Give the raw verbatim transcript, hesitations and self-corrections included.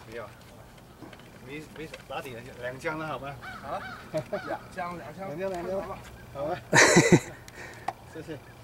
不要。没没打底两枪了好吗？ 啊，两枪两枪， 两枪两枪，好吧。谢谢。